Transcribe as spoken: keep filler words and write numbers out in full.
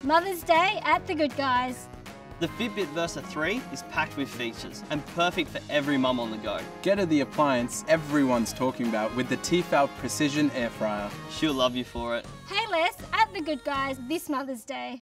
Mother's Day at The Good Guys. The Fitbit Versa three is packed with features and perfect for every mum on the go. Get her the appliance everyone's talking about with the T-Fal Precision Air Fryer. She'll love you for it. Hey Les at The Good Guys this Mother's Day.